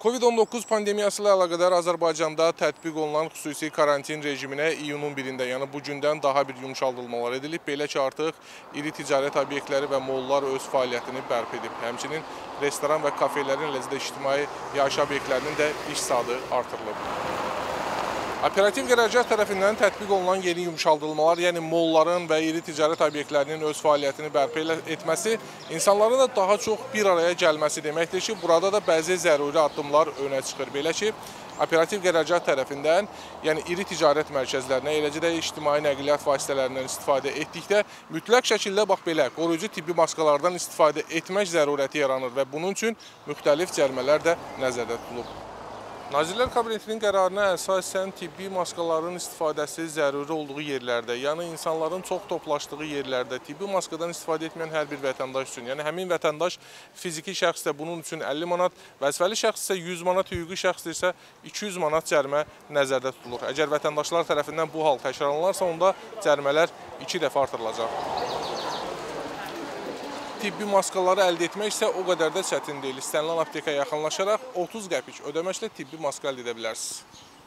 Covid-19 pandemiyası ilə əlaqədar Azərbaycanda tətbiq olunan xüsusi karantin rejiminə iyunun 1-də, yəni bu gündən daha bir yumşaldılmalar edilib. Belə ki, artıq iri ticarət obyektləri və mollar öz fəaliyyətini bərpa edib. Həmçinin restoran və kafelərin, eləcə də ictimai yaşayış obyektlərinin də iş saatı artırılıb. Operativ qərargah tərəfindən tətbiq olunan yeni yumşaldılmalar, yəni molların və iri ticarət obyektlərinin öz fəaliyyətini bərpa etməsi, insanların da daha çox bir araya gəlməsi deməkdir ki, burada da bəzi zəruri addımlar önə çıxır. Belə ki, operativ qərargah tərəfindən, yəni iri ticarət mərkəzlərinə, eləcə də ictimai nəqliyyat vasitələrindən istifadə etdikdə mütləq şəkildə bax belə qoruyucu tibbi maskalardan istifadə etmək zərurəti yaranır və bunun üçün müxtəlif cərimələr də nəzərdə tutulub. Nazirlər Kabinetinin qərarına əsasən tibbi maskaların istifadəsi zəruri olduğu yerlərdə, yəni insanların çox toplaşdığı yerlərdə tibbi maskadan istifadə etməyən hər bir vətəndaş üçün, yəni həmin vətəndaş fiziki şəxsdə bunun üçün 50 manat, vəzifəli şəxs isə 100 manat, hüquqi şəxs isə 200 manat cərimə nəzərdə tutulur. Əgər vətəndaşlar tərəfindən bu hal təkrarlanarsa, onda cərimələr 2 dəfə artırılacaq. Tibbi maskaları əldə etmək isə o qədər də çətin deyil. İstənilən aptekaya yaxınlaşaraq 30 qəpik ödəməklə tibbi maska əldə edə bilərsiniz.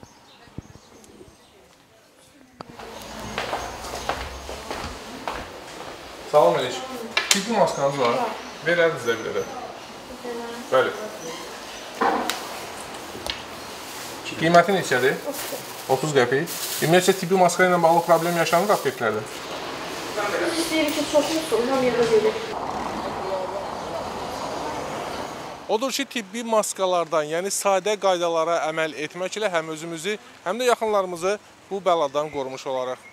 Salam əleykum. Tibbi maskanız var. Verərdiniz də bir də. Bəli. Qiyməti neçədir? 30 qəpik. Ümumiyyətlə tibbi maska ilə bağlı problem yaşanır apteklərdə? İstəyir ki, çoxlusun, həm yerdə gedir. Odur ki, tibbi maskalardan, yəni sadə qaydalara əməl etməklə həm özümüzü, həm də yaxınlarımızı bu bəladan qorumuş olaraq.